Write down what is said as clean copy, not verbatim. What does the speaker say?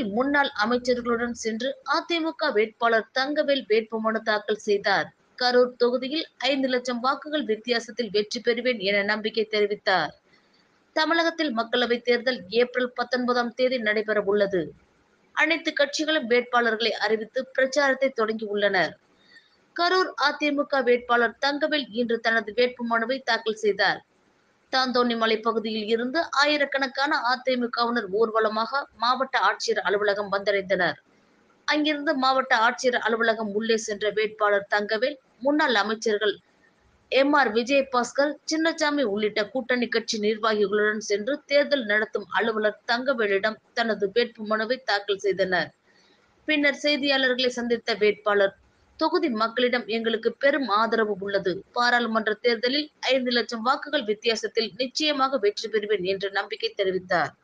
தொகுதியில் முன்னாள் அமைச்சர்களுடன் சென்று அதிமுக வேட்பாளர் தங்கவேல் வேட்புமனு தாக்கல் செய்தார். கரூர் தொகுதியில் 5 லட்சம் வாக்குகள் வித்தியாசத்தில் வெற்றி பெறுவேன் என நம்பிக்கை தெரிவித்தார். தமிழகத்தில் மக்களவைத் தேர்தல் ஏப்ரல் 19ஆம் தேதி நடைபெற உள்ளது. அனைத்து கட்சிகளும் வேட்பாளர்களை அறிவித்து பிரச்சாரத்தை தொடங்கி உள்ளனர். கரூர் அதிமுக வேட்பாளர் தங்கவேல் இன்று தனது வேட்புமனுவை தாக்கல் செய்தார். தாந்தோணிமலை பகுதியில் இருந்து ஆயிரக்கணக்கான அதிமுகவினர் ஊர்வலமாக மாவட்ட ஆட்சியர் அலுவலகம் வந்தடைந்தனர். அங்கிருந்து மாவட்ட ஆட்சியர் அலுவலகம் உள்ளே சென்ற வேட்பாளர் தங்கவேல் முன்னாள் அமைச்சர்கள் எம்.ஆர். விஜயபாஸ்கர், சின்னசாமி உள்ளிட்ட கூட்டணி கட்சி நிர்வாகிகளுடன் சென்று தேர்தல் நடத்தும் அலுவலர் தங்கவேலிடம் தனது வேட்புமனுவை தாக்கல் செய்தனர். பின்னர் செய்தியாளர்களை சந்தித்த வேட்பாளர், தொகுதி மக்களிடம் எங்களுக்கு பெரும் ஆதரவு உள்ளது. பாராளுமன்ற தேர்தலில் 5 லட்சம் வாக்குகள் வித்தியாசத்தில் நிச்சயமாக வெற்றி பெறுவேன் என்று நம்பிக்கை தெரிவித்தார்.